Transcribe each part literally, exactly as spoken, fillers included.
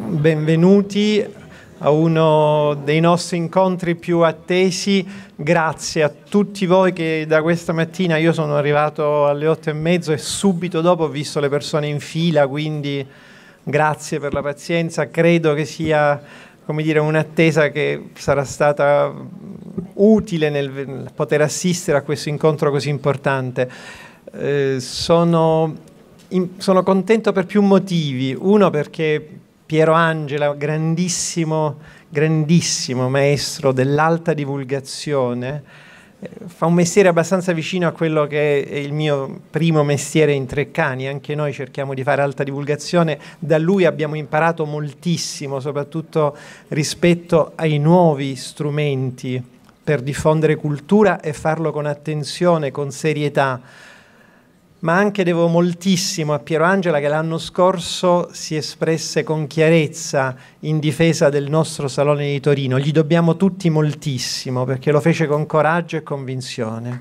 benvenuti a uno dei nostri incontri più attesi. Grazie a tutti voi che da questa mattina, io sono arrivato alle otto e mezzo e subito dopo ho visto le persone in fila, quindi grazie per la pazienza. Credo che sia, come dire, un'attesa che sarà stata utile nel poter assistere a questo incontro così importante. Eh, sono, in, sono contento per più motivi. Uno, perché Piero Angela, grandissimo, grandissimo maestro dell'alta divulgazione, eh, fa un mestiere abbastanza vicino a quello che è il mio primo mestiere in Treccani. Anche noi cerchiamo di fare alta divulgazione. Da lui abbiamo imparato moltissimo, soprattutto rispetto ai nuovi strumenti per diffondere cultura e farlo con attenzione, con serietà. Ma anche devo moltissimo a Piero Angela, che l'anno scorso si espresse con chiarezza in difesa del nostro Salone di Torino. Gli dobbiamo tutti moltissimo, perché lo fece con coraggio e convinzione.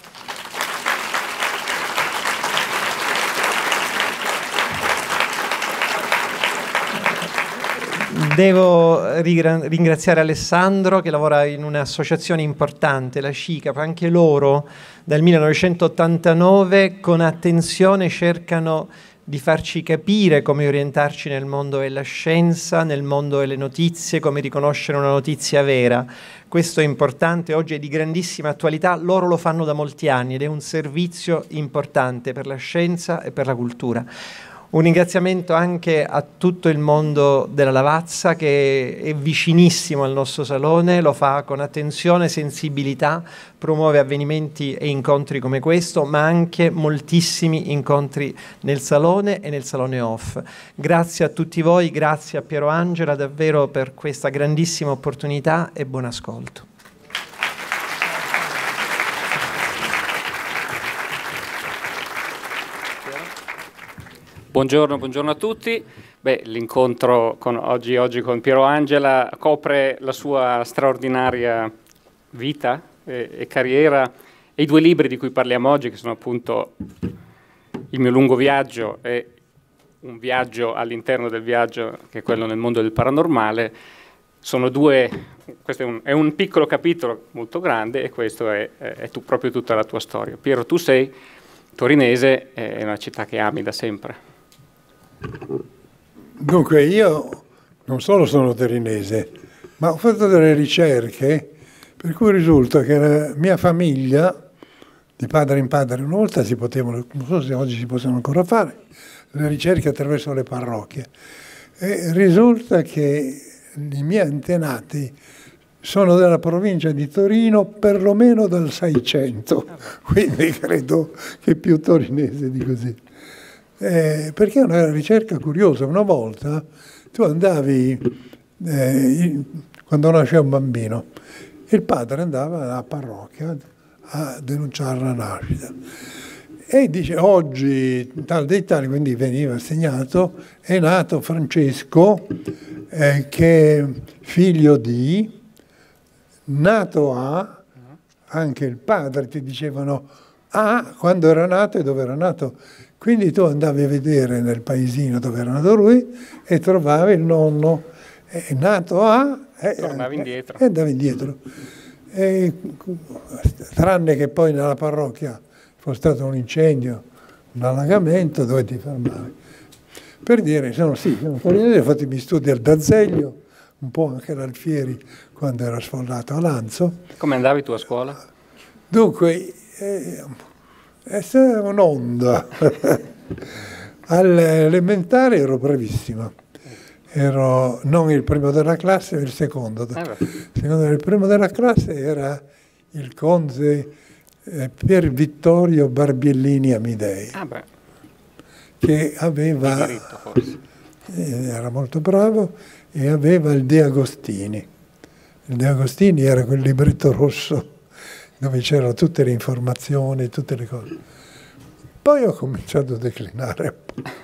Devo ringraziare Alessandro, che lavora in un'associazione importante, la CICAP. Anche loro dal millenovecentottantanove con attenzione cercano di farci capire come orientarci nel mondo della scienza, nel mondo delle notizie, come riconoscere una notizia vera. Questo è importante, oggi è di grandissima attualità. Loro lo fanno da molti anni ed è un servizio importante per la scienza e per la cultura. Un ringraziamento anche a tutto il mondo della Lavazza, che è vicinissimo al nostro salone, lo fa con attenzione e sensibilità, promuove avvenimenti e incontri come questo, ma anche moltissimi incontri nel salone e nel salone off. Grazie a tutti voi, grazie a Piero Angela davvero per questa grandissima opportunità e buon ascolto. Buongiorno, buongiorno a tutti. Beh, l'incontro con oggi, oggi con Piero Angela copre la sua straordinaria vita e, e carriera e i due libri di cui parliamo oggi, che sono appunto Il mio lungo viaggio e un viaggio all'interno del viaggio, che è quello nel mondo del paranormale. Sono due, questo è un, è un piccolo capitolo molto grande e questo è, è tu, proprio tutta la tua storia. Piero, tu sei torinese, è una città che ami da sempre. Dunque, io non solo sono torinese, ma ho fatto delle ricerche per cui risulta che la mia famiglia, di padre in padre, una volta si potevano, non so se oggi si possono ancora fare, le ricerche attraverso le parrocchie, e risulta che i miei antenati sono della provincia di Torino perlomeno dal Seicento, quindi credo che più torinese di così. Eh, perché è una ricerca curiosa. Una volta tu andavi, eh, quando nasceva un bambino, il padre andava alla parrocchia a denunciare la nascita e dice: oggi tal dei tali, quindi veniva segnato, è nato Francesco, eh, che è figlio di, nato a, anche il padre ti dicevano a, quando era nato e dove era nato. Quindi tu andavi a vedere nel paesino dove era nato lui e trovavi il nonno, è nato a... E tornavi indietro. E andavi indietro. E, tranne che poi nella parrocchia fosse stato un incendio, un allagamento, dove ti fermavi. Per dire, sono, sì, sono torinese, ho fatto i miei studi al D'Azeglio, un po' anche all'Alfieri quando era sfondato a Lanzo. Come andavi tu a scuola? Dunque... Eh, è stata un'onda. All'elementare ero bravissima, ero non il primo della classe, ma il secondo. Il secondo, il primo della classe era il conte eh, Pier Vittorio Barbiellini Amidei, ah beh. che aveva, diritto, forse. Eh, era molto bravo e aveva il De Agostini. Il De Agostini era quel libretto rosso dove c'erano tutte le informazioni, tutte le cose. Poi ho cominciato a declinare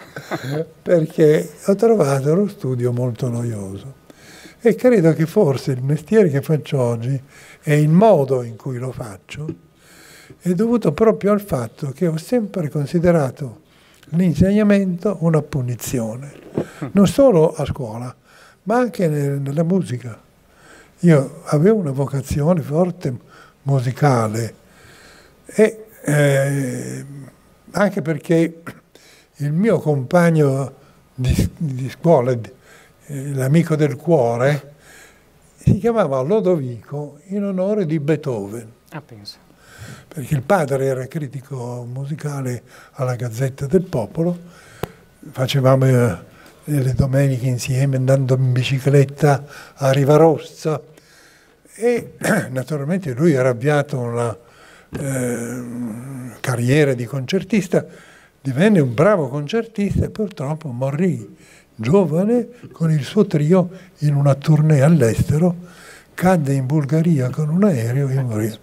perché ho trovato lo studio molto noioso e credo che forse il mestiere che faccio oggi e il modo in cui lo faccio è dovuto proprio al fatto che ho sempre considerato l'insegnamento una punizione, non solo a scuola, ma anche nella musica. Io avevo una vocazione forte musicale e eh, anche perché il mio compagno di, di scuola, eh, l'amico del cuore, si chiamava Lodovico in onore di Beethoven. Ah, penso. Perché il padre era critico musicale alla Gazzetta del Popolo, facevamo eh, le domeniche insieme andando in bicicletta a Rivarossa e naturalmente lui era avviato una eh, carriera di concertista, divenne un bravo concertista e purtroppo morì giovane con il suo trio in una tournée all'estero, cadde in Bulgaria con un aereo e morì.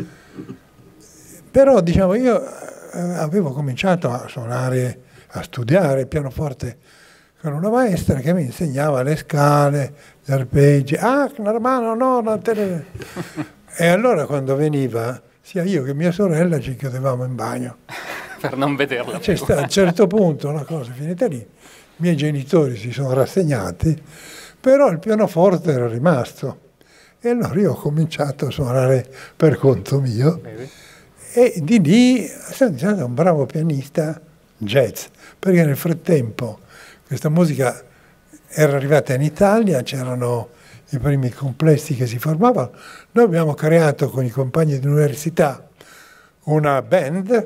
Però diciamo io avevo cominciato a suonare, a studiare pianoforte con una maestra che mi insegnava le scale, gli arpeggi. Ah, Normanno, no, no, te... E allora quando veniva, sia io che mia sorella ci chiudevamo in bagno. Per non vederla. C'è stato, a un certo punto la cosa è finita lì. I miei genitori si sono rassegnati, però il pianoforte era rimasto. E allora io ho cominciato a suonare per conto mio. Bene. E di lì sono diventato un bravo pianista jazz, perché nel frattempo questa musica era arrivata in Italia, c'erano i primi complessi che si formavano. Noi abbiamo creato con i compagni di università una band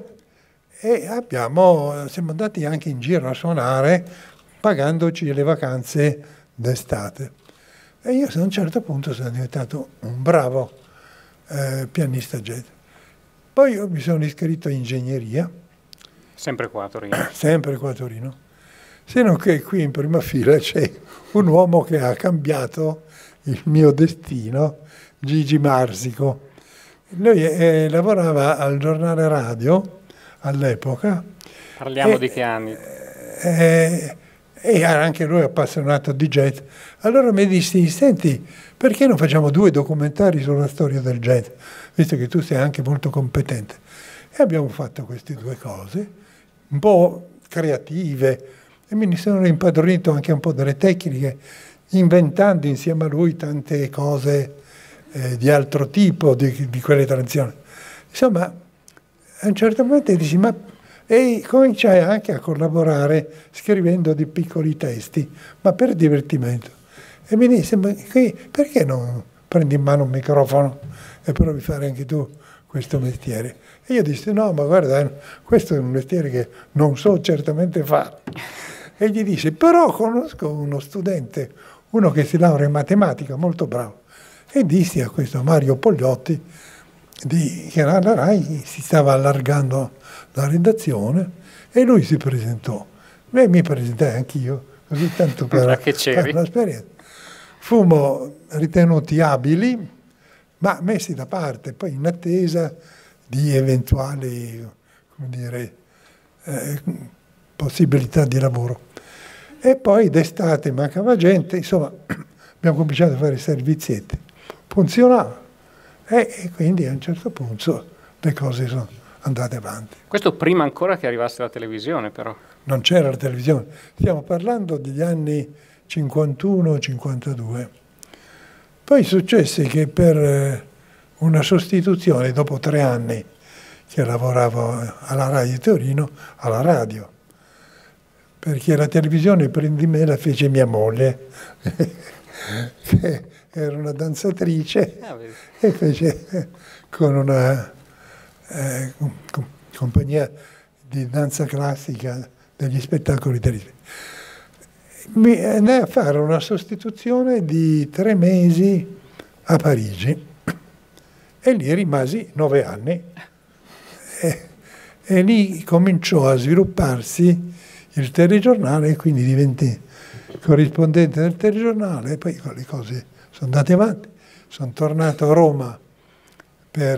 e abbiamo, siamo andati anche in giro a suonare pagandoci le vacanze d'estate. E io a un certo punto sono diventato un bravo eh, pianista jazz. Poi io mi sono iscritto in ingegneria. Sempre qua a Torino. Sempre qua a Torino. Se non che qui in prima fila c'è un uomo che ha cambiato il mio destino, Gigi Marsico. Lui eh, lavorava al giornale radio all'epoca. Parliamo e, di che anni? Eh, e era anche lui appassionato di jazz. Allora mi dissi, senti, perché non facciamo due documentari sulla storia del jazz, visto che tu sei anche molto competente. E abbiamo fatto queste due cose, un po' creative, e me ne sono impadronito anche un po' delle tecniche, inventando insieme a lui tante cose eh, di altro tipo, di, di quelle tradizioni. Insomma, a un certo momento dici, ma... E cominciai anche a collaborare scrivendo dei piccoli testi, ma per divertimento. E mi disse, ma perché non prendi in mano un microfono e provi a fare anche tu questo mestiere? E io dissi, no, ma guarda, questo è un mestiere che non so certamente fare. E gli disse, però conosco uno studente, uno che si laurea in matematica, molto bravo. E dissi a questo Mario Pogliotti, di, che alla RAI si stava allargando la redazione, e lui si presentò. Beh, mi presentai anch'io, così tanto per, per l'esperienza. Fummo ritenuti abili, ma messi da parte, poi in attesa di eventuali, come dire, eh, possibilità di lavoro. E poi d'estate mancava gente, insomma, abbiamo cominciato a fare servizietti. Funzionava. E, e quindi a un certo punto le cose sono andate avanti. Questo prima ancora che arrivasse la televisione, però. Non c'era la televisione. Stiamo parlando degli anni cinquantuno cinquantadue. Poi successe che per una sostituzione, dopo tre anni che lavoravo alla RAI di Torino, alla radio, perché la televisione prima di me la fece mia moglie, che era una danzatrice, ah, e fece con una eh, com compagnia di danza classica degli spettacoli televisivi. Mi andai a fare una sostituzione di tre mesi a Parigi e lì rimasi nove anni e, e lì cominciò a svilupparsi il telegiornale e quindi diventai corrispondente del telegiornale e poi le cose sono andate avanti. Sono tornato a Roma per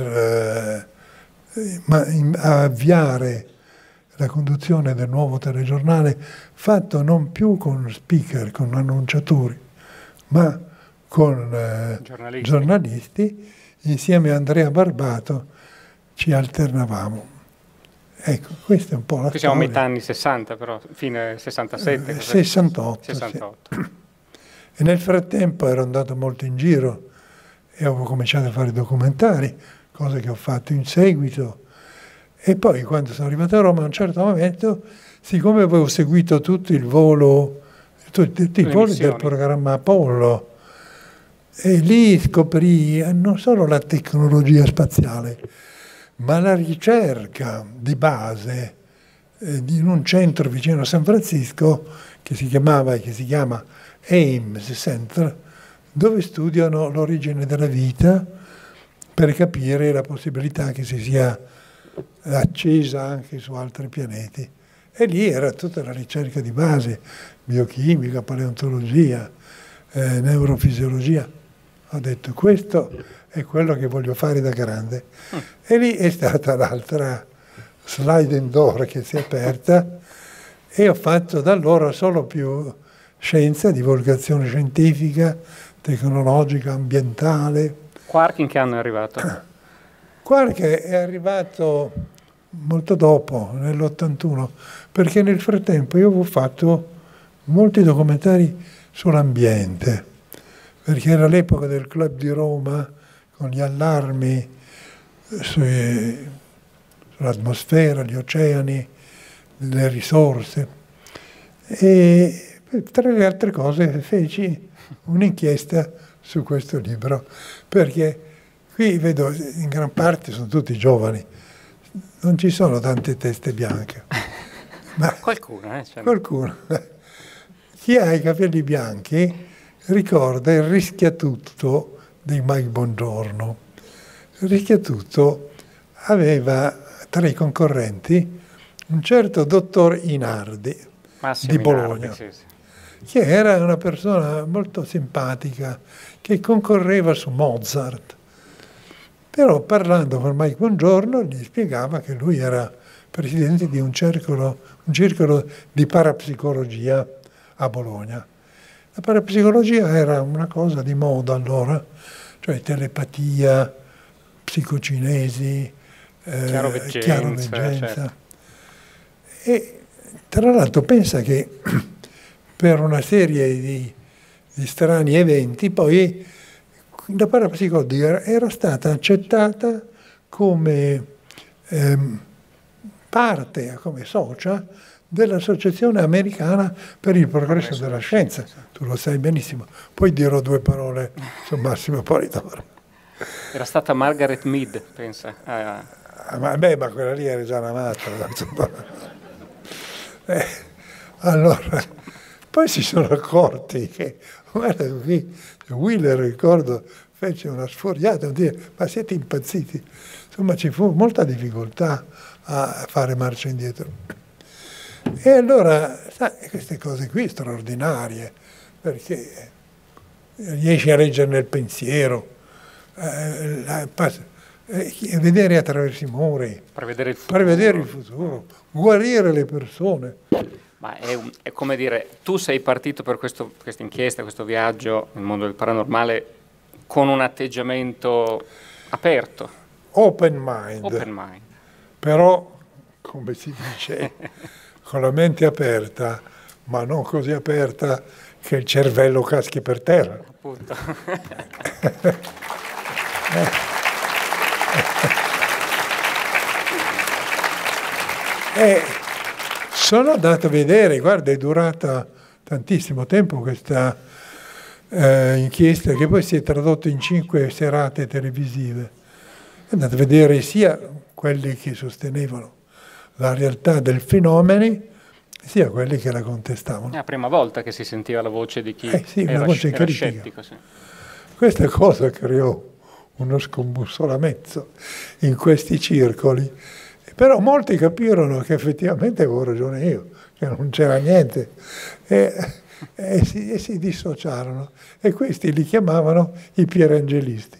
eh, ma, in, avviare la conduzione del nuovo telegiornale, fatto non più con speaker, con annunciatori, ma con eh, giornalisti. giornalisti. Insieme a Andrea Barbato ci alternavamo. Ecco, questa è un po' la Qui siamo a storia. metà anni sessanta, però, fine sessantasette. sessantotto. sessantotto. Sì. E nel frattempo ero andato molto in giro e ho cominciato a fare documentari, cose che ho fatto in seguito. E poi quando sono arrivato a Roma a un certo momento, siccome avevo seguito tutto il volo, tutti, tutti i voli del programma Apollo, e lì scoprì non solo la tecnologia spaziale, ma la ricerca di base eh, in un centro vicino a San Francisco che si chiamava e che si chiama Ames Center, dove studiano l'origine della vita per capire la possibilità che si sia accesa anche su altri pianeti. E lì era tutta la ricerca di base, biochimica, paleontologia, eh, neurofisiologia. Ho detto, questo è quello che voglio fare da grande. Mm. E lì è stata l'altra sliding door che si è aperta e ho fatto da allora solo più scienza, divulgazione scientifica, tecnologica, ambientale. Quark in che anno è arrivato? Quark è arrivato molto dopo, nell'ottantuno, perché nel frattempo io avevo fatto molti documentari sull'ambiente, perché era l'epoca del Club di Roma, con gli allarmi sui, sull'atmosfera, gli oceani, le risorse. E tra le altre cose feci un'inchiesta su questo libro, perché qui vedo in gran parte sono tutti giovani, non ci sono tante teste bianche. Ma qualcuno, eh? Cioè... qualcuno. Chi ha i capelli bianchi ricorda il Rischiatutto di Mike Bongiorno. Il Rischiatutto aveva tra i concorrenti un certo dottor Inardi Massimo di Bologna, Inardi, sì, sì. Che era una persona molto simpatica, che concorreva su Mozart. Però parlando con Mike Bongiorno gli spiegava che lui era presidente di un circolo, un circolo di parapsicologia a Bologna. La parapsicologia era una cosa di moda allora, cioè telepatia, psicocinesi, eh, chiaroveggenza. chiaroveggenza. Certo. E tra l'altro pensa che per una serie di, di strani eventi poi la parapsicologia era stata accettata come ehm, parte, come socia dell'Associazione Americana per il Progresso della, della Scienza. Scienza. Tu lo sai benissimo. Poi dirò due parole su Massimo Polidoro. Era stata Margaret Mead, pensa. Ah. Ah, ma, beh, ma quella lì era già una matta. eh, allora, poi si sono accorti che, guarda qui, Wheeler, ricordo, fece una sfuriata, dire, ma siete impazziti? Insomma, ci fu molta difficoltà a fare marcia indietro. E allora, sai, queste cose qui straordinarie, perché riesci a leggere nel pensiero, eh, la, eh, vedere attraverso i muri, prevedere il futuro, prevedere il futuro, guarire le persone. Ma è, un, è come dire, tu sei partito per questo, questa inchiesta, questo viaggio nel mondo del paranormale con un atteggiamento aperto. Open mind. Open mind. Però, come si dice, con la mente aperta, ma non così aperta che il cervello caschi per terra. Appunto. E sono andato a vedere, guarda, è durata tantissimo tempo questa eh, inchiesta, che poi si è tradotta in cinque serate televisive. È andato a vedere sia quelli che sostenevano la realtà del fenomeno, sia quelli che la contestavano. È la prima volta che si sentiva la voce di chi eh sì, era, una voce era critica. scettico. Sì. Questa cosa creò uno scombussolamento in questi circoli, però molti capirono che effettivamente avevo ragione io, che non c'era niente, e, e, si, e si dissociarono, e questi li chiamavano i pierangelisti.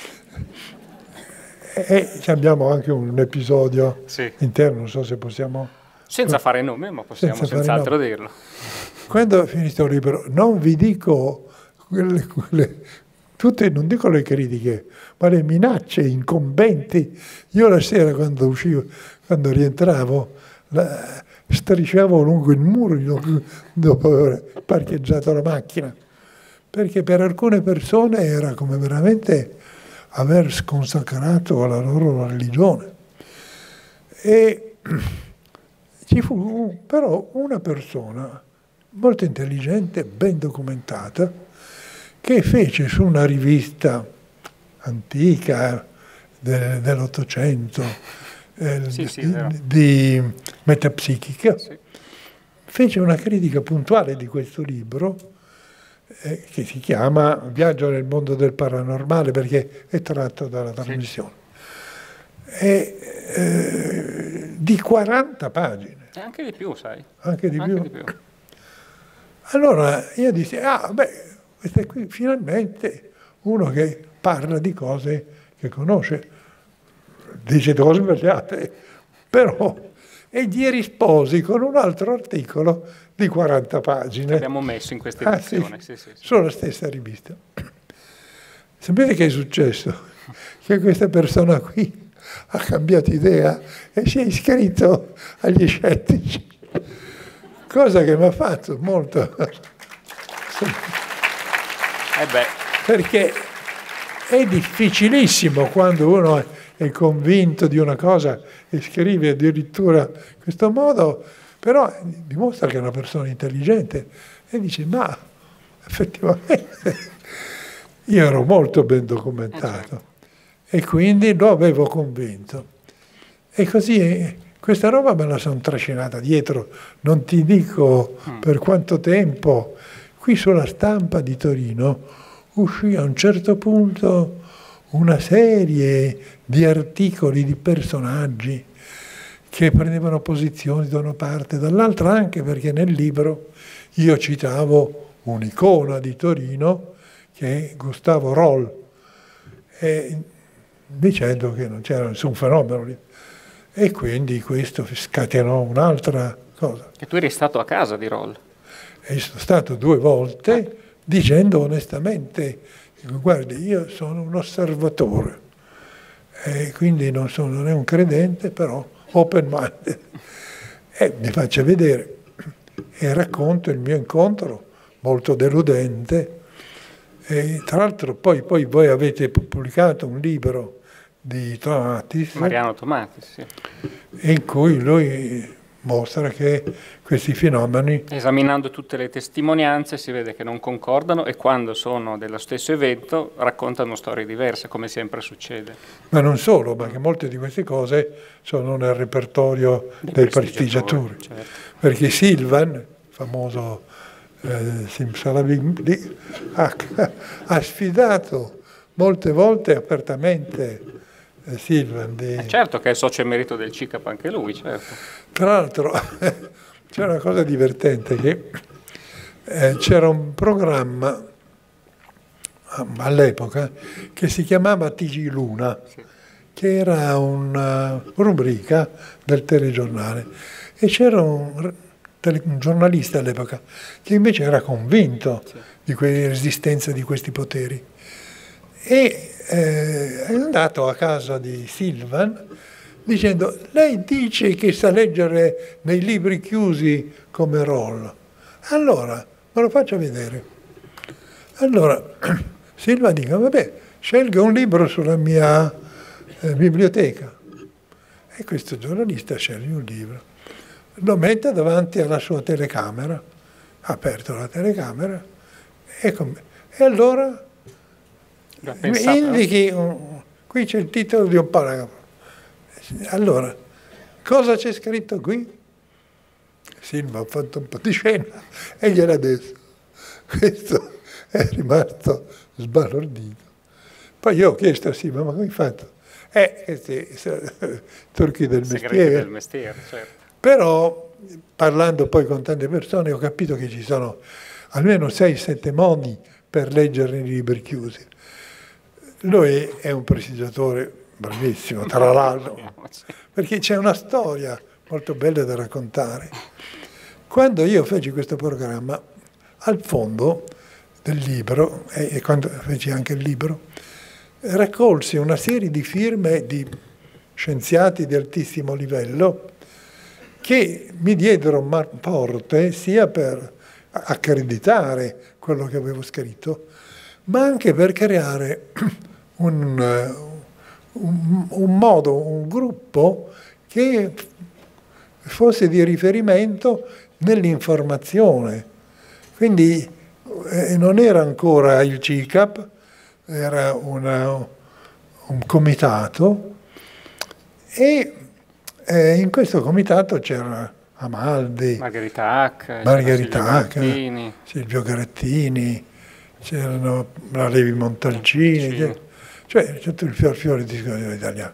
E abbiamo anche un episodio sì. interno, non so se possiamo... Senza fare nomi, ma possiamo senz'altro dirlo. Quando ho finito il libro, non vi dico quelle, quelle, tutte, non dico le critiche, ma le minacce incombenti. Io la sera quando uscivo, quando rientravo, la, strisciavo lungo il muro dopo aver parcheggiato la macchina, perché per alcune persone era come veramente aver sconsacrato la loro religione. E ci fu però una persona molto intelligente, ben documentata, che fece su una rivista antica de, dell'Ottocento eh, sì, sì, di, di metapsichica, sì. Fece una critica puntuale di questo libro eh, che si chiama Viaggio nel mondo del paranormale, perché è tratto dalla trasmissione. Sì. E, eh, di quaranta pagine. E anche di più, sai. Anche di anche più. Di più. Allora io dissi, ah beh, questo è qui finalmente uno che parla di cose che conosce, dice cose sbagliate, però, e gli risposi con un altro articolo di quaranta pagine. Che abbiamo messo in questa edizione. Ah, sì. Sì, sì, sì. Sulla stessa rivista. Sapete che è successo? Che questa persona qui ha cambiato idea e si è iscritto agli scettici. Cosa che mi ha fatto molto... Eh beh. Perché è difficilissimo quando uno è convinto di una cosa e scrive addirittura in questo modo, però dimostra che è una persona intelligente e dice, ma effettivamente io ero molto ben documentato e quindi lo avevo convinto. E così... Questa roba me la sono trascinata dietro, non ti dico per quanto tempo. Qui sulla Stampa di Torino uscì a un certo punto una serie di articoli di personaggi che prendevano posizioni da una parte e dall'altra, anche perché nel libro io citavo un'icona di Torino che è Gustavo Roll, e dicendo che non c'era nessun fenomeno lì. E quindi questo scatenò un'altra cosa. E tu eri stato a casa di Roll? E sono stato due volte eh. dicendo onestamente, guardi, io sono un osservatore, e quindi non sono non è un credente, però open minded. E mi faccio vedere e racconto il mio incontro, molto deludente. E tra l'altro poi, poi voi avete pubblicato un libro di Tomatis, Mariano Tomatis, sì. in cui lui mostra che questi fenomeni... Esaminando tutte le testimonianze si vede che non concordano e quando sono dello stesso evento raccontano storie diverse, come sempre succede. Ma non solo, ma che molte di queste cose sono nel repertorio dei, dei prestigiatori. prestigiatori. Certo. Perché Silvan, famoso eh, Simsalabim, ha, ha sfidato molte volte apertamente Silvan. Di... Eh certo che è socio emerito del C I C A P anche lui, certo. Tra l'altro c'è una cosa divertente, che eh, c'era un programma all'epoca che si chiamava T G Luna, sì. Che era una rubrica del telegiornale, e c'era un, un giornalista all'epoca che invece era convinto sì. di quell'esistenza di questi poteri. E eh, è andato a casa di Silvan dicendo, lei dice che sa leggere nei libri chiusi come Roll, allora me lo faccia vedere. Allora Silvan dice, vabbè, scelga un libro sulla mia eh, biblioteca. E questo giornalista sceglie un libro, lo mette davanti alla sua telecamera, ha aperto la telecamera, e, e allora... Pensato, indichi, un, qui c'è il titolo di un paragrafo. Allora, cosa c'è scritto qui? Silva ha fatto un po' di scena e gliel'ha detto. Questo è rimasto sbalordito. Poi io ho chiesto a Silva, ma come hai fatto? Eh, questi turchi del mestiere. del mestiere, certo. Però, parlando poi con tante persone, ho capito che ci sono almeno sei sette modi per leggere i libri chiusi. Lui è un prestigiatore bravissimo, tra l'altro, perché c'è una storia molto bella da raccontare. Quando io feci questo programma, al fondo del libro, e quando feci anche il libro, raccolsi una serie di firme di scienziati di altissimo livello che mi diedero forte sia per accreditare quello che avevo scritto, ma anche per creare un, un, un modo, un gruppo che fosse di riferimento nell'informazione. Quindi eh, non era ancora il C I C A P, era una, un comitato, e eh, in questo comitato c'era Amaldi, Margherita Hack, Margherita Hack, Silvio Grattini, Silvio Grattini, c'erano la Levi Montalcini, sì. Cioè tutto il fior fiore di discussione italiano.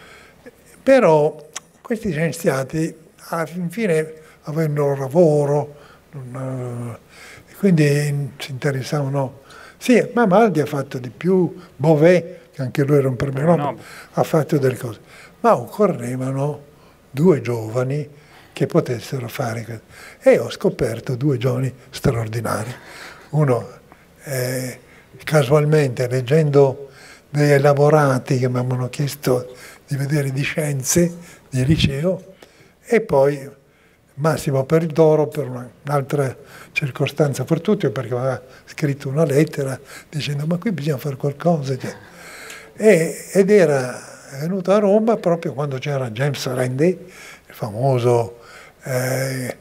Però questi scienziati alla fine avevano un lavoro, non, quindi si interessavano. Sì, ma Amaldi ha fatto di più, Beauvais, che anche lui era un premio Nobel, no. ha fatto delle cose. Ma occorrevano due giovani che potessero fare questo. E ho scoperto due giovani straordinari. Uno, eh, casualmente, leggendo dei elaborati che mi avevano chiesto di vedere di scienze, di liceo, e poi Massimo Peridoro per un'altra circostanza fortuita, perché aveva scritto una lettera dicendo ma qui bisogna fare qualcosa. Cioè. E, ed era venuto a Roma proprio quando c'era James Randi, il famoso eh,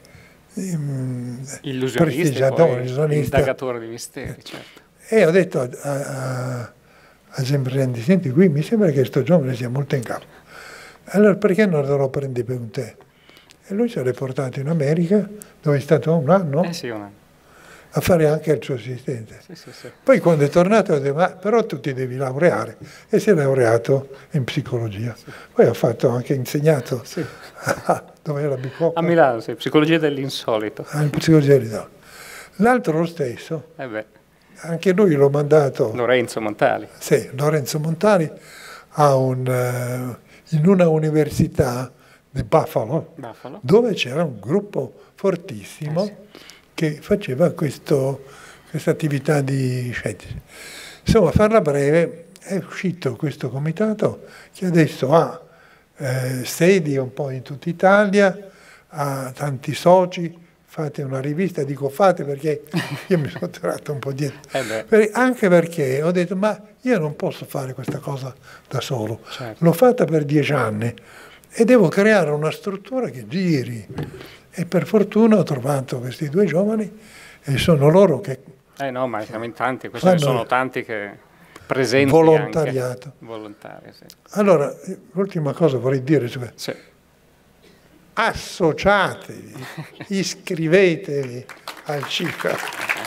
illusionista, poi, indagatore di misteri. Certo. E ho detto a, a, a James Randi, senti qui mi sembra che questo giovane sia molto in capo. Allora perché non lo prendi per un te? E lui si è riportato in America, dove è stato un anno, eh sì, un anno. a fare anche il suo assistente. Sì, sì, sì. Poi quando è tornato ha detto, ma però tu ti devi laureare, e si è laureato in psicologia. Sì. Poi ha fatto anche insegnato, sì. a, dove era Bicocca? A Milano, sì, psicologia dell'insolito. Ah, psicologia dell'insolito. L'altro lo stesso, eh beh. anche lui l'ho mandato... Lorenzo Montali. Sì, Lorenzo Montali, a un, uh, in una università di Buffalo, Buffalo. dove c'era un gruppo fortissimo eh sì. che faceva questa attività di scienze. Insomma, a farla breve, è uscito questo comitato che adesso ha eh, sedi un po' in tutta Italia, ha tanti soci, fate una rivista, dico fate perché io mi sono tirato un po' dietro, eh per, anche perché ho detto ma io non posso fare questa cosa da solo, certo. L'ho fatta per dieci anni, e devo creare una struttura che giri, e per fortuna ho trovato questi due giovani e sono loro che... Eh no, ma siamo in tanti, questi ne sono tanti che presenti volontariato. Anche. Volontari, sì. Allora, l'ultima cosa vorrei dire, cioè, sì. associatevi, iscrivetevi al C I C A P.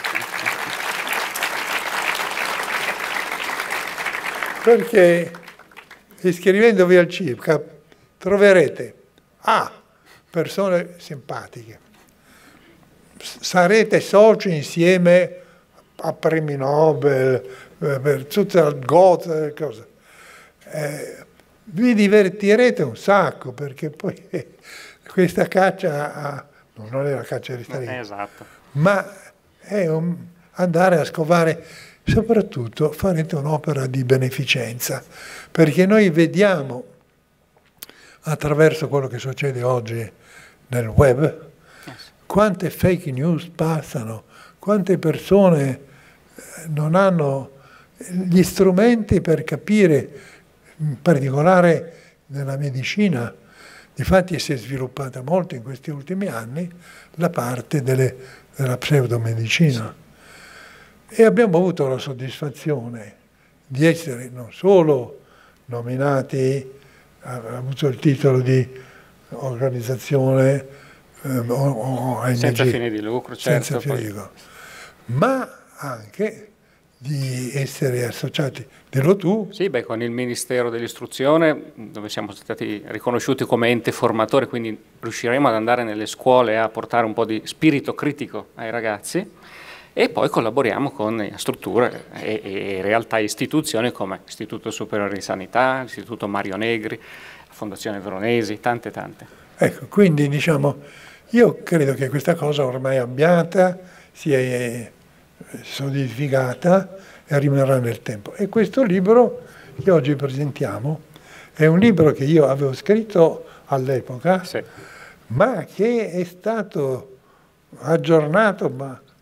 Perché iscrivendovi al C I C A P troverete A, persone simpatiche, sarete soci insieme a premi Nobel, eh, per tutta la Goethe, cose. Eh, vi divertirete un sacco, perché poi eh, questa caccia a, non è la caccia di streghe, esatto. ma è un, andare a scovare, soprattutto farete un'opera di beneficenza, perché noi vediamo attraverso quello che succede oggi nel web, quante fake news passano, quante persone non hanno gli strumenti per capire, in particolare nella medicina. Difatti si è sviluppata molto in questi ultimi anni la parte delle, della pseudomedicina. E abbiamo avuto la soddisfazione di essere non solo nominati, ha avuto il titolo di organizzazione eh, O N G, senza fine di lucro, certo, senza fine poi. di lucro, ma anche di essere associati, dillo tu. Sì, beh, con il Ministero dell'Istruzione, dove siamo stati riconosciuti come ente formatore, quindi riusciremo ad andare nelle scuole a portare un po' di spirito critico ai ragazzi, e poi collaboriamo con strutture e, e realtà e istituzioni come Istituto Superiore di Sanità, Istituto Mario Negri, Fondazione Veronesi, tante tante. Ecco, quindi diciamo, io credo che questa cosa ormai è ambiata, si è solidificata e rimarrà nel tempo. E questo libro che oggi presentiamo è un libro che io avevo scritto all'epoca, sì. ma che è stato aggiornato, ma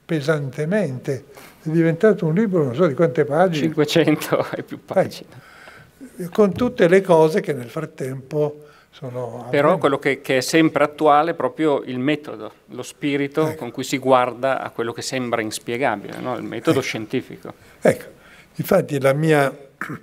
pesantemente, è diventato un libro non so di quante pagine. cinquecento e più pagine. Eh, con tutte le cose che nel frattempo sono... Però quello che, che è sempre attuale è proprio il metodo, lo spirito ecco. con cui si guarda a quello che sembra inspiegabile, no? Il metodo ecco. scientifico. Ecco, infatti la mia...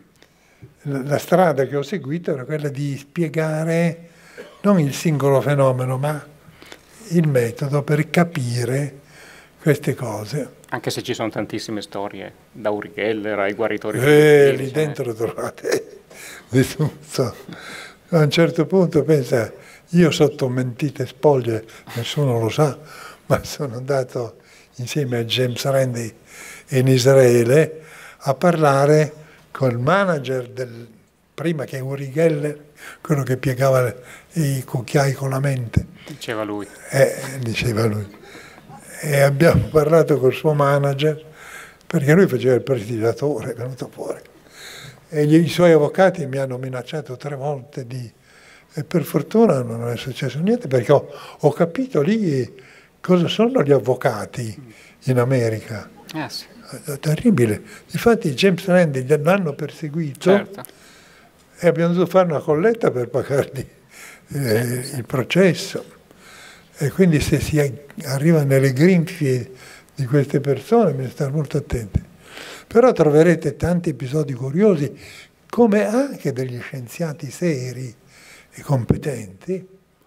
la strada che ho seguito era quella di spiegare non il singolo fenomeno, ma il metodo per capire queste cose. Anche se ci sono tantissime storie, da Uri Geller ai guaritori. Eh, lì dentro trovate di tutto. A un certo punto pensa, io sotto mentite spoglie, nessuno lo sa, ma sono andato insieme a James Randi in Israele a parlare col manager del, prima che Uri Geller, quello che piegava i cucchiai con la mente. Diceva lui. Eh, diceva lui. E abbiamo parlato col suo manager, perché lui faceva il prestigiatore, è venuto fuori. E gli, i suoi avvocati mi hanno minacciato tre volte di... E per fortuna non è successo niente, perché ho, ho capito lì cosa sono gli avvocati in America. Ah, sì. È terribile. Infatti James Randi l'hanno perseguito, certo. E abbiamo dovuto fare una colletta per pagargli eh, il processo. E quindi se si arriva nelle grinfie di queste persone bisogna stare molto attenti. Però troverete tanti episodi curiosi, come anche degli scienziati seri e competenti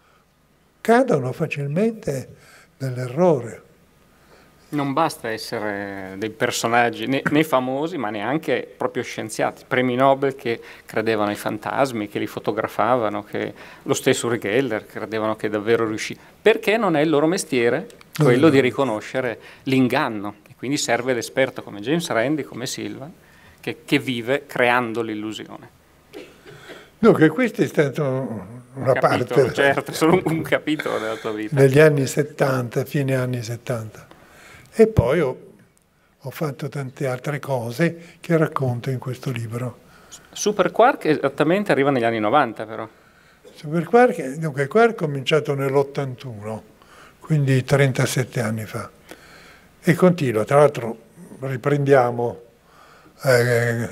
cadono facilmente nell'errore. Non basta essere dei personaggi né, né famosi, ma neanche proprio scienziati, premi Nobel che credevano ai fantasmi, che li fotografavano, che lo stesso Uri Geller credevano che davvero riuscì, perché non è il loro mestiere quello di riconoscere l'inganno, e quindi serve l'esperto come James Randi, come Silva, che, che vive creando l'illusione. Dunque, questo è stato una un capitolo, parte... certo, solo un, un capitolo della tua vita. Negli anni settanta, fine anni settanta. E poi ho, ho fatto tante altre cose che racconto in questo libro. Super Quark esattamente arriva negli anni novanta, però. Super Quark, dunque, Quark è cominciato nell'ottantuno, quindi trentasette anni fa. E continua, tra l'altro riprendiamo eh,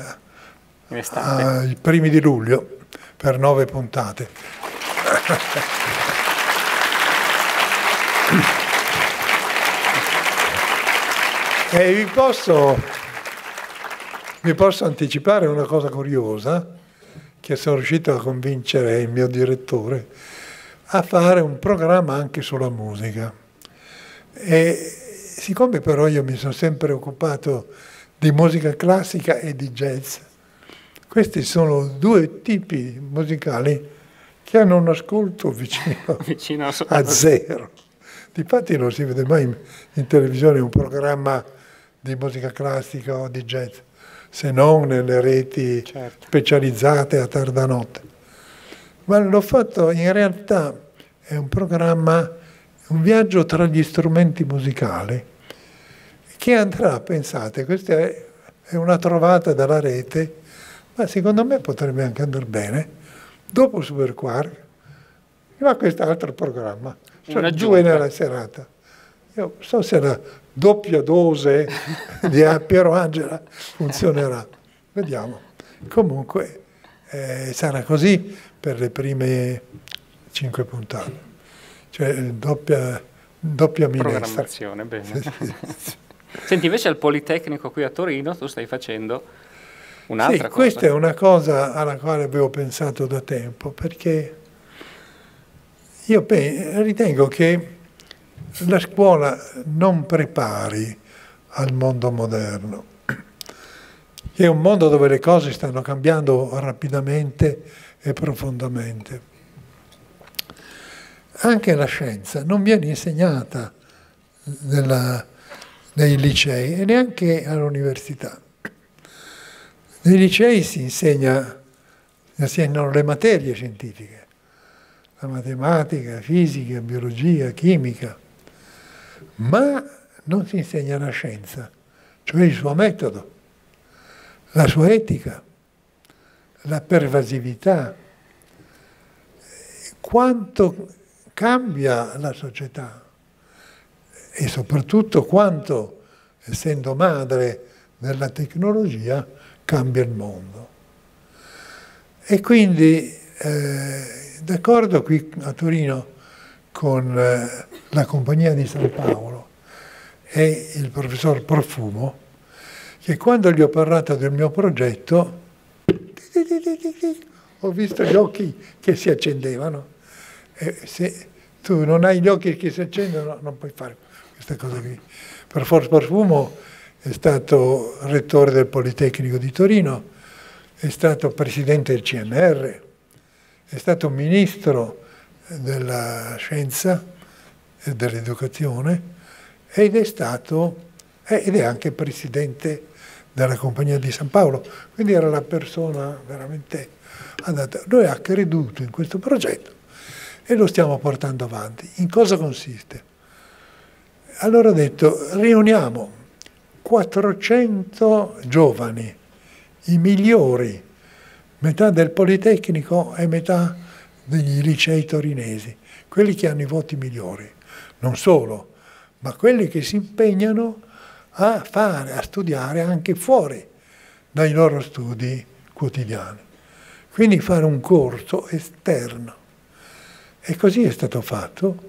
eh, i primi di luglio per nove puntate. E vi posso, vi posso anticipare una cosa curiosa, che sono riuscito a convincere il mio direttore a fare un programma anche sulla musica. E siccome però io mi sono sempre occupato di musica classica e di jazz, questi sono due tipi musicali che hanno un ascolto vicino, vicino a, a zero. Difatti non si vede mai in, in televisione un programma di musica classica o di jazz, se non nelle reti certo. specializzate a tarda notte. Ma l'ho fatto, in realtà è un programma, un viaggio tra gli strumenti musicali, che andrà, pensate, questa è, è una trovata dalla rete, ma secondo me potrebbe anche andare bene, dopo Super Quark, ma quest'altro programma, cioè due nella serata. Io so se la doppia dose di Piero Angela funzionerà, vediamo. Comunque eh, sarà così per le prime cinque puntate, cioè doppia, doppia minestra. Programmazione, bene. Senti, invece al Politecnico qui a Torino tu stai facendo un'altra sì, cosa. Questa è una cosa alla quale avevo pensato da tempo, perché io ritengo che la scuola non prepari al mondo moderno, che è un mondo dove le cose stanno cambiando rapidamente e profondamente. Anche la scienza non viene insegnata nella, nei licei e neanche all'università. Nei licei si insegna, si insegnano le materie scientifiche, la matematica, la fisica, la biologia, chimica, ma non si insegna la scienza, cioè il suo metodo, la sua etica, la pervasività, quanto cambia la società e soprattutto quanto, essendo madre della tecnologia, cambia il mondo. E quindi, eh, d'accordo qui a Torino con eh, la Compagnia di San Paolo e il professor Profumo, che quando gli ho parlato del mio progetto, ho visto gli occhi che si accendevano. E se tu non hai gli occhi che si accendono, non puoi fare questa cosa qui. Per Forza Profumo è stato rettore del Politecnico di Torino, è stato presidente del C N R, è stato ministro della scienza e dell'educazione ed è stato ed è anche presidente della Compagnia di San Paolo, quindi era la persona veramente adatta. Lui ha creduto in questo progetto e lo stiamo portando avanti. In cosa consiste? Allora ho detto, riuniamo quattrocento giovani, i migliori, metà del Politecnico e metà degli licei torinesi, quelli che hanno i voti migliori, non solo, ma quelli che si impegnano a fare, a studiare anche fuori dai loro studi quotidiani. Quindi fare un corso esterno. E così è stato fatto.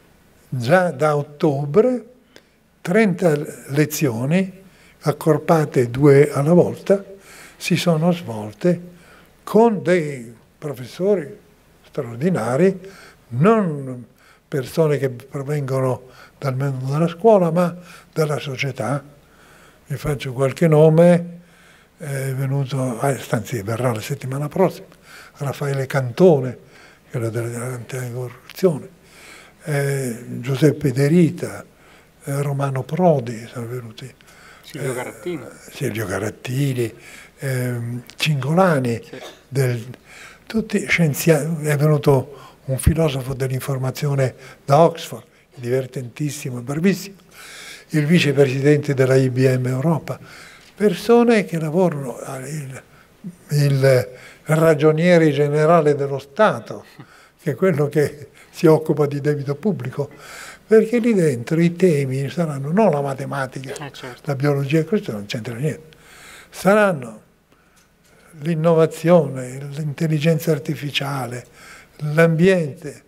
Già da ottobre, trenta lezioni, accorpate due alla volta, si sono svolte con dei professori straordinari, non persone che provengono dal mondo della scuola, ma dalla società. Vi faccio qualche nome, è venuto, anzi verrà la settimana prossima, Raffaele Cantone, quello dell'anticorruzione, eh, Giuseppe De Rita, eh, Romano Prodi, sono venuti. Silvio Garattini. Eh, Silvio Garattini, eh, Cingolani, sì. del, tutti scienziati, è venuto un filosofo dell'informazione da Oxford, divertentissimo, bravissimo, il vicepresidente della I B M Europa, persone che lavorano, il, il ragioniere generale dello Stato, che è quello che si occupa di debito pubblico, perché lì dentro i temi saranno non la matematica, eh, certo. la biologia, questo non c'entra niente, saranno l'innovazione, l'intelligenza artificiale, l'ambiente,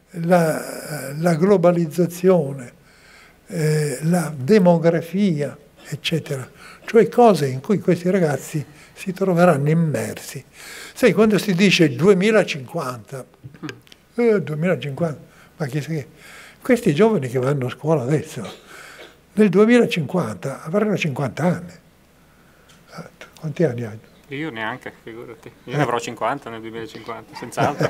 la, la globalizzazione, eh, la demografia, eccetera. Cioè cose in cui questi ragazzi si troveranno immersi. Sai, quando si dice duemilacinquanta, eh, duemilacinquanta, ma chi sa che? Questi giovani che vanno a scuola adesso, nel duemilacinquanta avranno cinquanta anni. Quanti anni hai? Io neanche, figurati. Io eh. ne avrò cinquanta nel duemilacinquanta, senz'altro.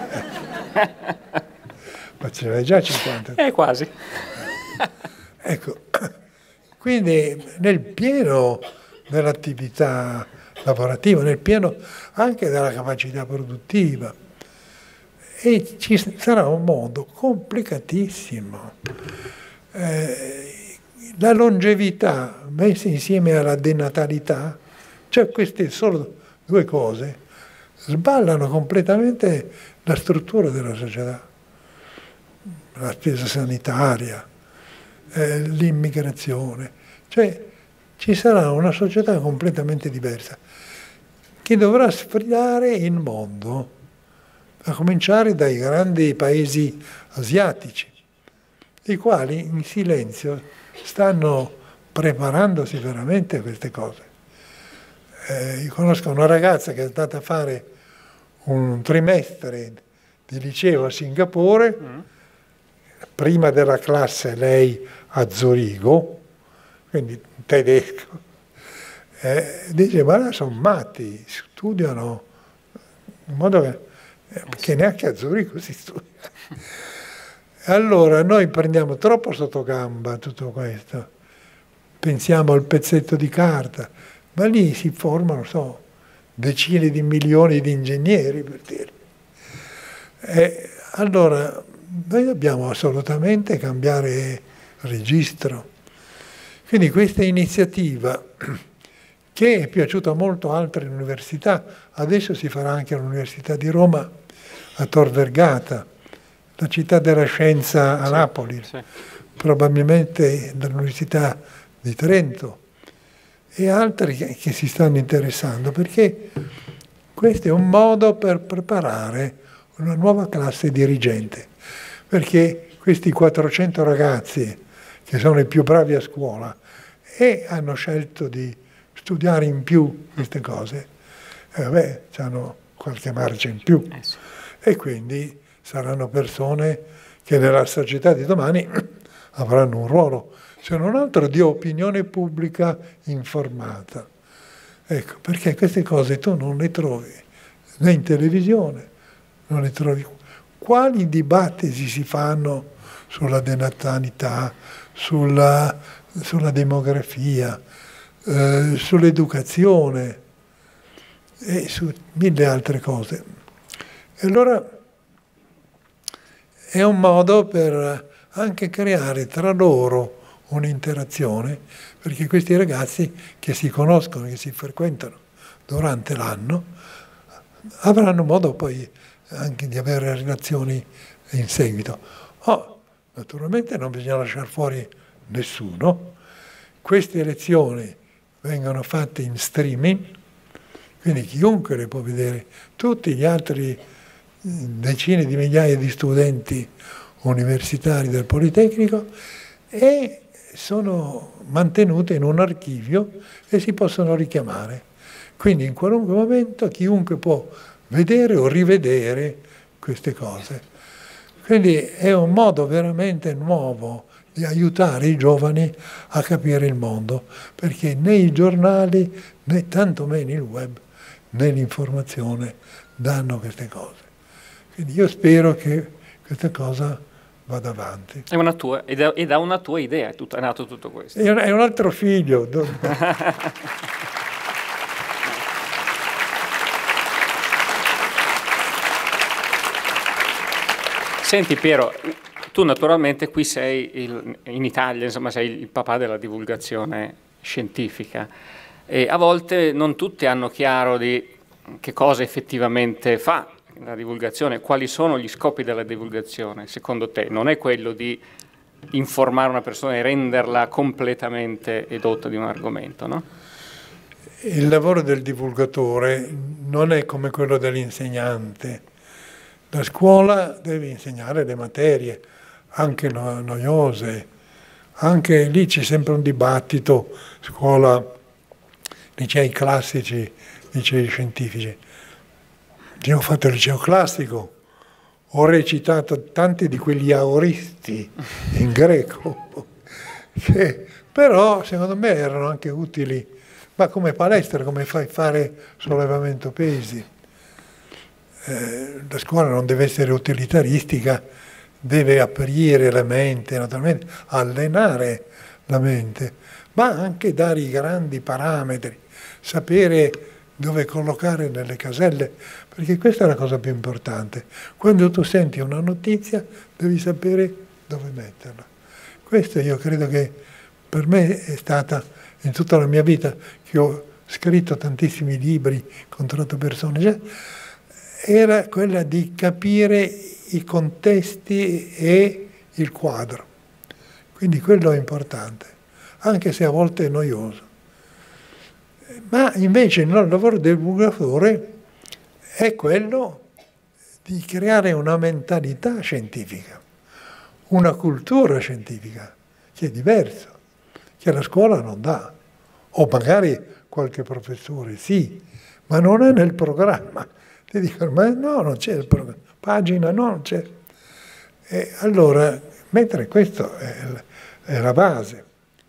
Ma ce n'hai già cinquanta? Eh, quasi. Ecco, quindi nel pieno dell'attività lavorativa, nel pieno anche della capacità produttiva, e ci sarà un mondo complicatissimo. Eh, la longevità messa insieme alla denatalità, cioè queste solo due cose, sballano completamente la struttura della società, la spesa sanitaria, eh, l'immigrazione, cioè ci sarà una società completamente diversa che dovrà sfidare il mondo, a cominciare dai grandi paesi asiatici, i quali in silenzio stanno preparandosi veramente a queste cose. Eh, io conosco una ragazza che è andata a fare un trimestre di liceo a Singapore, mm. prima della classe lei a Zurigo, quindi tedesco, eh, dice ma sono matti, studiano in modo che, eh, che neanche a Zurigo si studia. Allora noi prendiamo troppo sotto gamba tutto questo, pensiamo al pezzetto di carta, ma lì si formano, so, decine di milioni di ingegneri, per dire. E allora noi dobbiamo assolutamente cambiare registro. Quindi questa iniziativa, che è piaciuta molto a altre università, adesso si farà anche all'Università di Roma, a Tor Vergata, la città della scienza a Napoli, sì, sì. probabilmente dall'Università di Trento e altri che, che si stanno interessando, perché questo è un modo per preparare una nuova classe dirigente, perché questi quattrocento ragazzi che sono i più bravi a scuola e hanno scelto di studiare in più queste cose, eh, beh, hanno qualche marcia in più Eh sì. e quindi saranno persone che nella società di domani avranno un ruolo, se non altro di opinione pubblica informata. Ecco, perché queste cose tu non le trovi né in televisione, non le trovi. Quali dibattiti si fanno sulla denatalità, sulla, sulla demografia, eh, sull'educazione e su mille altre cose. E allora è un modo per anche creare tra loro un'interazione, perché questi ragazzi che si conoscono, che si frequentano durante l'anno, avranno modo poi anche di avere relazioni in seguito. Oh, naturalmente non bisogna lasciare fuori nessuno. Queste elezioni vengono fatte in streaming, quindi chiunque le può vedere, tutti gli altri decine di migliaia di studenti universitari del Politecnico, e sono mantenute in un archivio e si possono richiamare. Quindi in qualunque momento chiunque può vedere o rivedere queste cose. Quindi è un modo veramente nuovo di aiutare i giovani a capire il mondo, perché né i giornali, né tantomeno il web, né l'informazione danno queste cose. Quindi io spero che questa cosa vada avanti. È una tua, ed è, da una tua idea è, tutto, è nato tutto questo. È un, è un altro figlio. Senti Piero, tu naturalmente qui sei il, in Italia, insomma sei il papà della divulgazione scientifica e a volte non tutti hanno chiaro di che cosa effettivamente fa la divulgazione, quali sono gli scopi della divulgazione, secondo te? Non è quello di informare una persona e renderla completamente edotta di un argomento, no? Il lavoro del divulgatore non è come quello dell'insegnante. La scuola deve insegnare le materie, anche no, noiose, anche lì c'è sempre un dibattito, scuola, licei classici, licei scientifici. Io ho fatto il liceo classico, ho recitato tanti di quegli aoristi in greco, che però secondo me erano anche utili, ma come palestra, come fai fare sollevamento pesi. Eh, la scuola non deve essere utilitaristica, deve aprire la mente, naturalmente, allenare la mente, ma anche dare i grandi parametri, sapere dove collocare nelle caselle, perché questa è la cosa più importante. Quando tu senti una notizia devi sapere dove metterla. Questo io credo che per me è stata, in tutta la mia vita, che ho scritto tantissimi libri, incontrato persone, cioè, era quella di capire i contesti e il quadro. Quindi quello è importante, anche se a volte è noioso. Ma invece il lavoro del divulgatore è quello di creare una mentalità scientifica, una cultura scientifica, che è diverso, che la scuola non dà, o magari qualche professore sì, ma non è nel programma. Ti dicono, ma no, non c'è il programma, pagina no, non c'è. E allora, mentre questo è, è la base.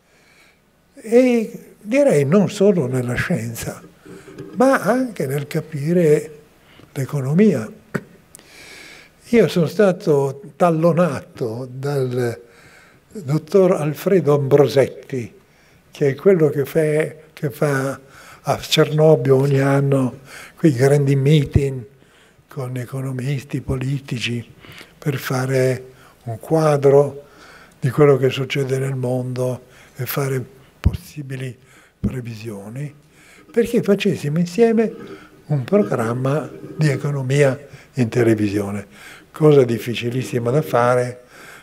E direi non solo nella scienza, ma anche nel capire l'economia. Io sono stato tallonato dal dottor Alfredo Ambrosetti, che è quello che fa, che fa a Cernobbio ogni anno quei grandi meeting con economisti, politici, per fare un quadro di quello che succede nel mondo e fare possibili previsioni, perché facessimo insieme un programma di economia in televisione, cosa difficilissima da fare,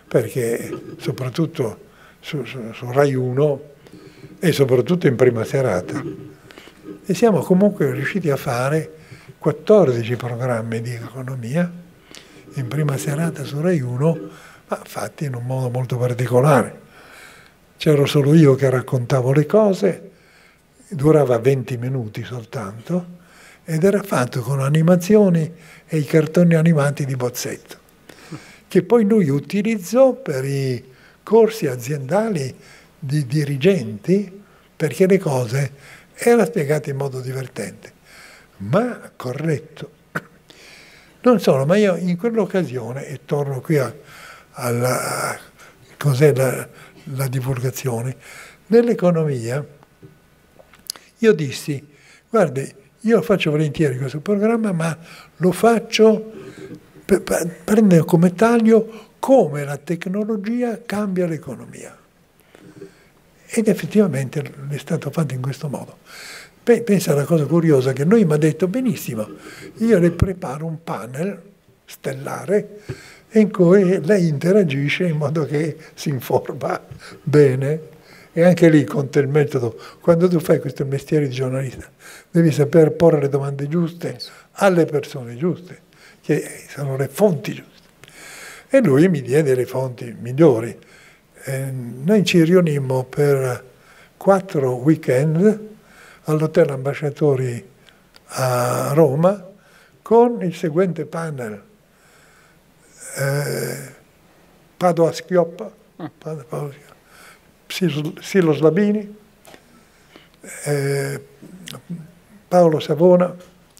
perché soprattutto su, su, su Rai uno e soprattutto in prima serata. E siamo comunque riusciti a fare quattordici programmi di economia in prima serata su Rai uno, ma fatti in un modo molto particolare. C'ero solo io che raccontavo le cose, durava venti minuti soltanto, ed era fatto con animazioni e i cartoni animati di Bozzetto, che poi lui utilizzò per i corsi aziendali di dirigenti, perché le cose erano spiegate in modo divertente, ma corretto. Non solo, ma io in quell'occasione, e torno qui a, alla cos'è la, la divulgazione, nell'economia, io dissi, guardi, io faccio volentieri questo programma, ma lo faccio, per, per, prende come taglio come la tecnologia cambia l'economia. Ed effettivamente è stato fatto in questo modo. Pensa alla cosa curiosa che lui mi ha detto, benissimo, io le preparo un panel stellare in cui lei interagisce in modo che si informa bene. E anche lì conta il metodo. Quando tu fai questo mestiere di giornalista, devi saper porre le domande giuste alle persone giuste, che sono le fonti giuste. E lui mi diede le fonti migliori. E noi ci riunimmo per quattro weekend all'Hotel Ambasciatori a Roma con il seguente panel. Eh, Padoa Schioppa, Padoa Schioppa, Silo Slabini, eh, Paolo Savona,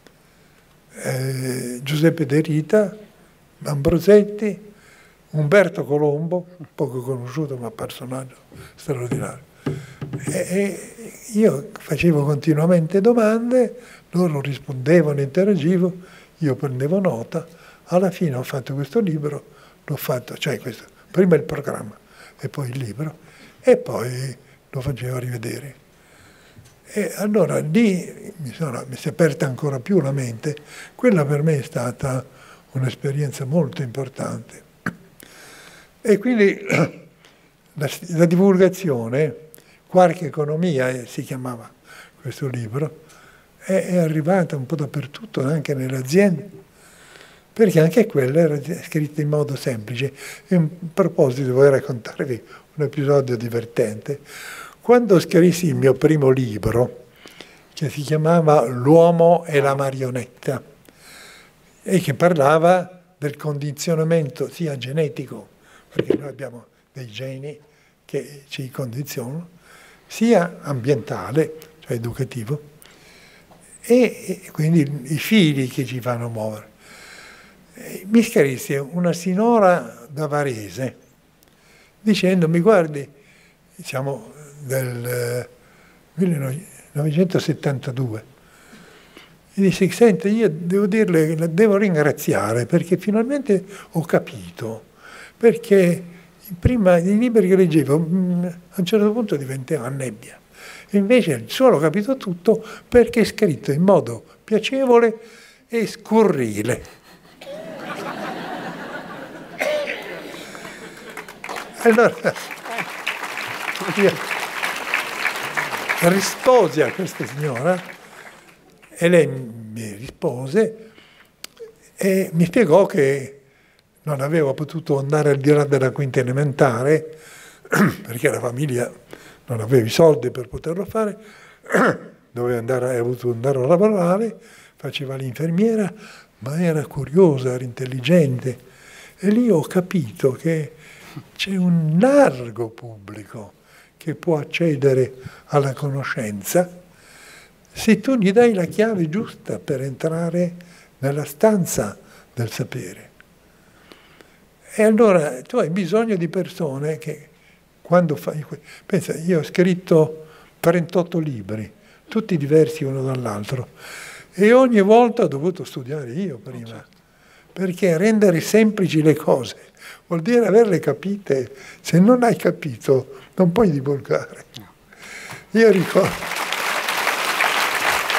eh, Giuseppe De Rita, Ambrosetti, Umberto Colombo, poco conosciuto ma personaggio straordinario. E, e io facevo continuamente domande, loro rispondevano, interagivo, io prendevo nota, alla fine ho fatto questo libro, l'ho fatto, cioè questo, prima il programma e poi il libro, e poi lo facevo rivedere. E allora lì mi, sono, mi si è aperta ancora più la mente. Quella per me è stata un'esperienza molto importante. E quindi la, la divulgazione, Quark Economia eh, si chiamava questo libro, è, è arrivata un po' dappertutto, anche nelle aziende, perché anche quella era scritta in modo semplice. E a proposito vorrei raccontarvi un episodio divertente. Quando scrissi il mio primo libro, che si chiamava L'uomo e la marionetta, e che parlava del condizionamento sia genetico, perché noi abbiamo dei geni che ci condizionano, sia ambientale, cioè educativo, e, e quindi i figli che ci fanno muovere. E mi scrisse una signora da Varese, dicendomi, guardi, siamo del millenovecentosettantadue, e disse, senti, io devo dirle che la devo ringraziare perché finalmente ho capito, perché prima i libri che leggevo a un certo punto diventava nebbia, e invece il suo l'ho capito tutto perché è scritto in modo piacevole e scurrile. Allora io risposi a questa signora e lei mi rispose e mi spiegò che non avevo potuto andare al di là della quinta elementare perché la famiglia non aveva i soldi per poterlo fare, doveva andare, aveva voluto andare a lavorare, faceva l'infermiera, ma era curiosa, era intelligente, e lì ho capito che c'è un largo pubblico che può accedere alla conoscenza se tu gli dai la chiave giusta per entrare nella stanza del sapere. E allora tu hai bisogno di persone che quando fai... Pensa, io ho scritto trentotto libri, tutti diversi uno dall'altro, e ogni volta ho dovuto studiare io prima, perché rendere semplici le cose vuol dire averle capite. Se non hai capito non puoi divulgare. Io ricordo,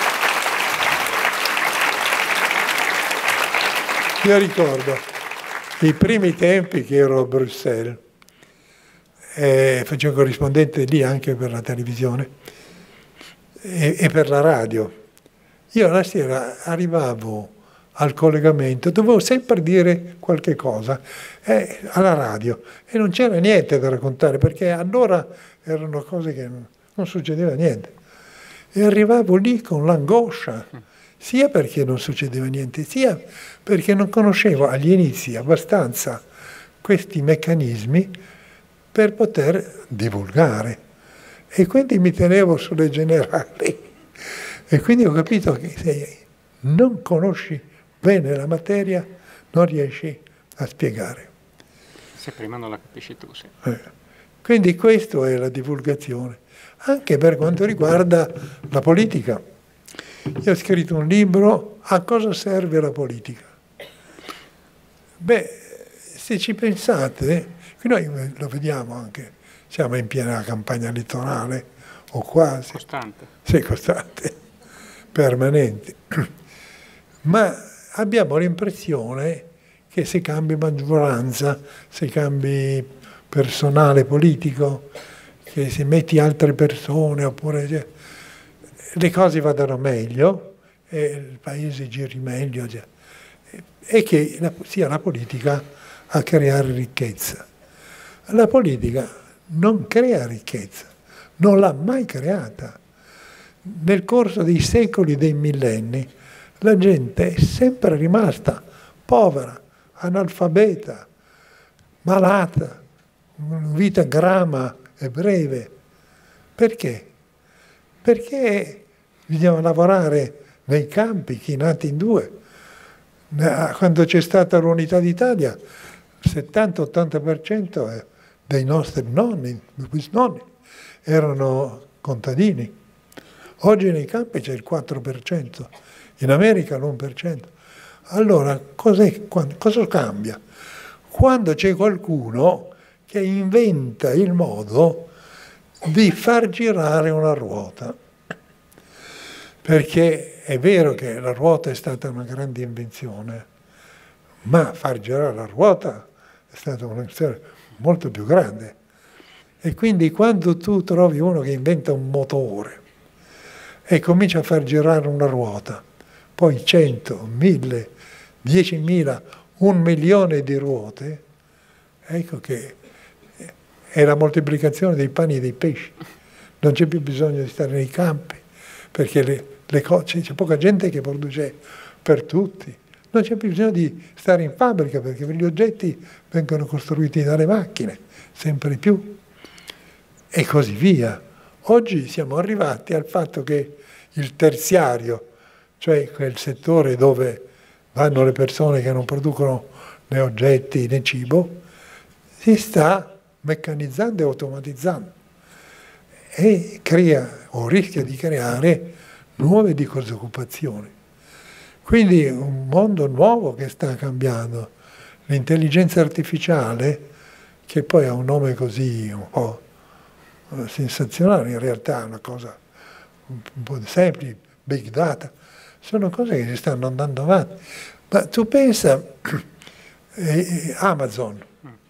io ricordo i primi tempi che ero a Bruxelles, eh, facevo corrispondente lì anche per la televisione e, e per la radio. Io la sera arrivavo al collegamento, dovevo sempre dire qualche cosa eh, alla radio e non c'era niente da raccontare perché allora erano cose che non, non succedeva niente. E arrivavo lì con l'angoscia, sia perché non succedeva niente, sia perché non conoscevo agli inizi abbastanza questi meccanismi per poter divulgare. E quindi mi tenevo sulle generali. E quindi ho capito che se non conosci bene la materia, non riesci a spiegare. Se prima non la capisci tu, sì. Eh. Quindi questo è la divulgazione, anche per quanto riguarda la politica. Io ho scritto un libro, A cosa serve la politica? Beh, se ci pensate, noi lo vediamo anche, siamo in piena campagna elettorale, o quasi. Costante. Sì, costante, permanente. Ma abbiamo l'impressione che se cambi maggioranza, se cambi personale politico, che se metti altre persone, oppure cioè, le cose vadano meglio, e il paese giri meglio, cioè, e che la, sia la politica a creare ricchezza. La politica non crea ricchezza, non l'ha mai creata. Nel corso dei secoli, dei millenni, la gente è sempre rimasta povera, analfabeta, malata, una vita grama e breve. Perché? Perché bisogna lavorare nei campi, chi nati in due. Quando c'è stata l'unità d'Italia, il settanta ottanta per cento dei nostri nonni, bisnonni, erano contadini. Oggi nei campi c'è il quattro per cento, in America l'uno per cento. Allora, cos'è, cosa cambia? Quando c'è qualcuno che inventa il modo di far girare una ruota. Perché è vero che la ruota è stata una grande invenzione, ma far girare la ruota è stata un'invenzione molto più grande. E quindi quando tu trovi uno che inventa un motore e comincia a far girare una ruota, poi cento, mille, diecimila, un milione di ruote, ecco che è la moltiplicazione dei pani e dei pesci. Non c'è più bisogno di stare nei campi, perché le, le cose, c'è poca gente che produce per tutti. Non c'è più bisogno di stare in fabbrica, perché gli oggetti vengono costruiti dalle macchine, sempre più. E così via. Oggi siamo arrivati al fatto che il terziario, cioè quel settore dove vanno le persone che non producono né oggetti né cibo, si sta meccanizzando e automatizzando e crea o rischia di creare nuove disoccupazioni. Quindi un mondo nuovo che sta cambiando. L'intelligenza artificiale, che poi ha un nome così un po' sensazionale, in realtà è una cosa un po' semplice, big data, sono cose che si stanno andando avanti. Ma tu pensa, eh, Amazon,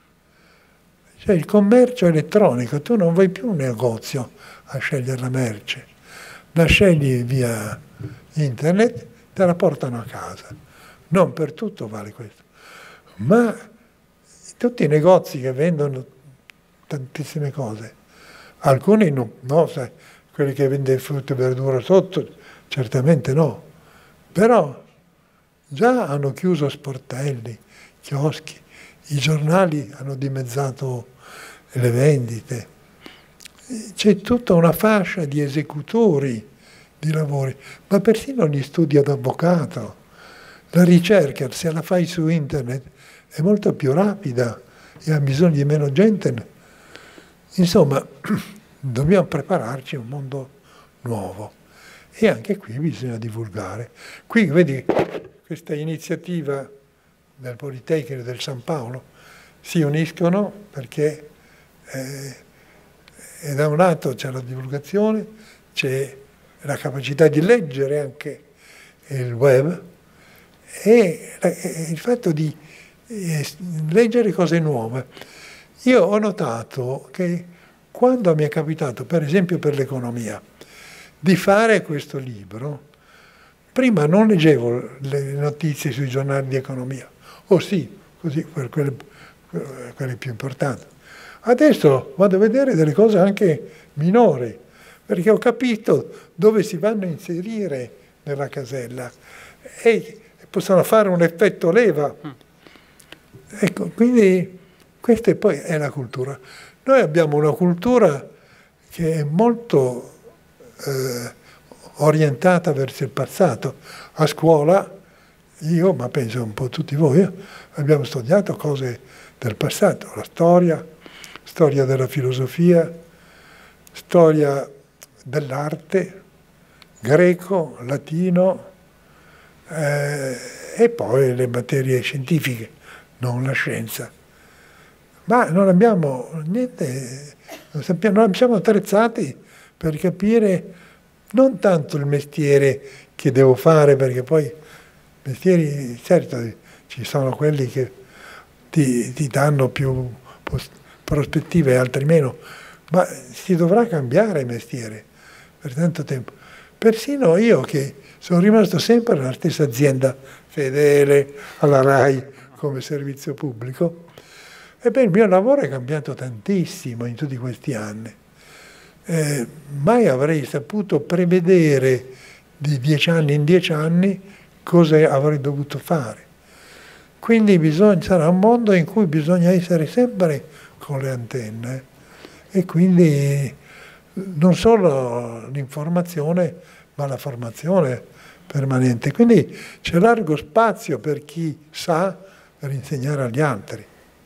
cioè il commercio elettronico, tu non vai più in un negozio a scegliere la merce, la scegli via internet, te la portano a casa. Non per tutto vale questo, ma tutti i negozi che vendono tantissime cose, alcuni no, no sai, quelli che vendono frutta e verdura sotto, certamente no, però già hanno chiuso sportelli, chioschi, i giornali hanno dimezzato le vendite, c'è tutta una fascia di esecutori di lavori, ma persino gli studi ad avvocato. La ricerca, se la fai su internet, è molto più rapida e ha bisogno di meno gente. Insomma, dobbiamo prepararci a un mondo nuovo e anche qui bisogna divulgare. Qui vedi questa iniziativa del Politecnico del San Paolo si uniscono perché eh, e da un lato c'è la divulgazione, c'è la capacità di leggere anche il web e, e il fatto di e leggere cose nuove. Io ho notato che quando mi è capitato, per esempio per l'economia, di fare questo libro, prima non leggevo le notizie sui giornali di economia, o sì, così, per quelle, quelle più importanti. Adesso vado a vedere delle cose anche minori, perché ho capito dove si vanno a inserire nella casella e possono fare un effetto leva. Ecco, quindi questa poi è la cultura. Noi abbiamo una cultura che è molto eh, orientata verso il passato. A scuola, io, ma penso un po' tutti voi, abbiamo studiato cose del passato, la storia, storia della filosofia, storia dell'arte, greco, latino, eh, e poi le materie scientifiche, non la scienza. Ma non abbiamo niente, non, sappiamo, non siamo attrezzati per capire non tanto il mestiere che devo fare, perché poi mestieri, certo, ci sono quelli che ti, ti danno più prospettive e altri meno, ma si dovrà cambiare mestiere per tanto tempo. Persino io che sono rimasto sempre nella stessa azienda fedele alla RAI come servizio pubblico, ebbene il mio lavoro è cambiato tantissimo in tutti questi anni. Eh, mai avrei saputo prevedere di dieci anni in dieci anni cosa avrei dovuto fare. Quindi bisogna, sarà un mondo in cui bisogna essere sempre con le antenne e quindi non solo l'informazione ma la formazione permanente. Quindi c'è largo spazio per chi sa per insegnare agli altri.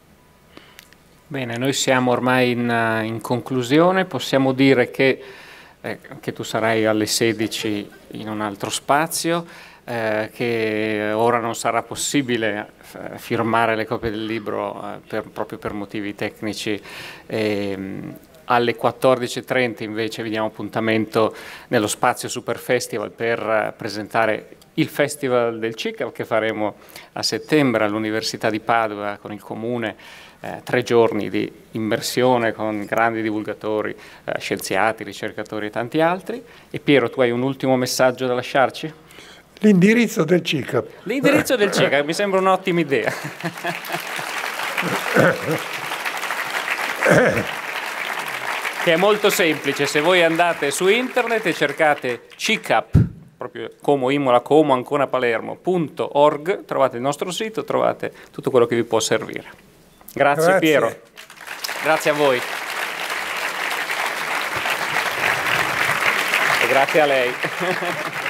Bene, noi siamo ormai in, in conclusione, possiamo dire che, eh, che tu sarai alle sedici in un altro spazio, eh, che ora non sarà possibile eh, firmare le copie del libro eh, per, proprio per motivi tecnici. Eh, alle quattordici e trenta invece vi diamo appuntamento nello spazio Super Festival per eh, presentare il Festival del C I C A P che faremo a settembre all'Università di Padova con il Comune. Eh, tre giorni di immersione con grandi divulgatori, eh, scienziati, ricercatori e tanti altri. E Piero, tu hai un ultimo messaggio da lasciarci? L'indirizzo del C I C A P. L'indirizzo del C I C A P, mi sembra un'ottima idea. Che è molto semplice, se voi andate su internet e cercate C I C A P, proprio Como Imola, Como Ancona Palermo punto org, trovate il nostro sito, trovate tutto quello che vi può servire. Grazie, Grazie Piero, grazie a voi e grazie a lei.